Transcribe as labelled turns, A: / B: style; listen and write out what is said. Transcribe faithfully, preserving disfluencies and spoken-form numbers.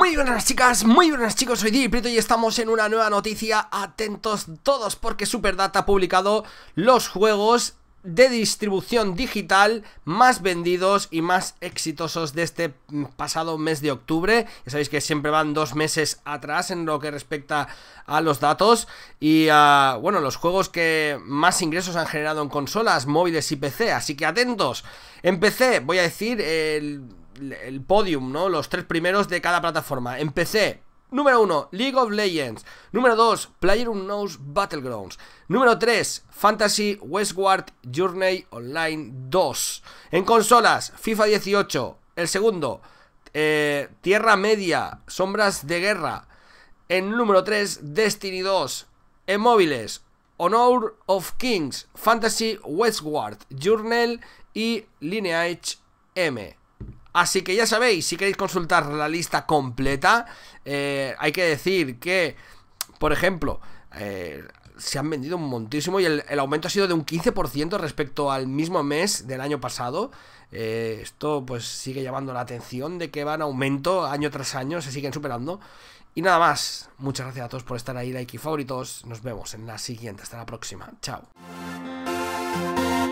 A: Muy buenas chicas, muy buenas chicos, soy Diprieto y estamos en una nueva noticia. Atentos todos porque Superdata ha publicado los juegos de distribución digital más vendidos y más exitosos de este pasado mes de octubre. Ya sabéis que siempre van dos meses atrás en lo que respecta a los datos. Y uh, bueno, los juegos que más ingresos han generado en consolas, móviles y P C. Así que atentos. En P C voy a decir el... el podium, ¿no? Los tres primeros de cada plataforma. En P C, número uno, League of Legends. Número dos, PlayerUnknown's Battlegrounds. Número tres, Fantasy Westward Journey Online dos. En consolas, FIFA dieciocho. El segundo, eh, Tierra Media, Sombras de Guerra. En número tres, Destiny dos. En móviles, Honor of Kings, Fantasy Westward Journey y Lineage M. Así que ya sabéis, si queréis consultar la lista completa, eh, hay que decir que, por ejemplo, eh, se han vendido un montísimo y el, el aumento ha sido de un quince por ciento respecto al mismo mes del año pasado. Eh, esto pues sigue llamando la atención de que van a aumento año tras año, se siguen superando. Y nada más, muchas gracias a todos por estar ahí, like y favoritos. Nos vemos en la siguiente, hasta la próxima, chao.